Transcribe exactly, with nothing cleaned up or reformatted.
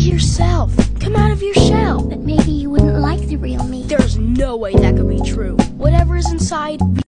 yourself. Come out of your shell. But maybe you wouldn't like the real me. There's no way that could be true. Whatever is inside